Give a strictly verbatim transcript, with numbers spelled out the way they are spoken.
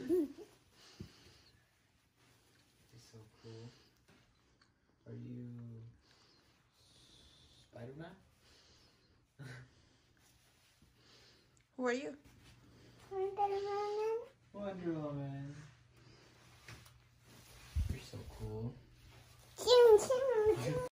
so cool. Are you Spider-Man? Who are you? Wonder Woman. Wonder Woman. You're so cool. Chim, chim, chim.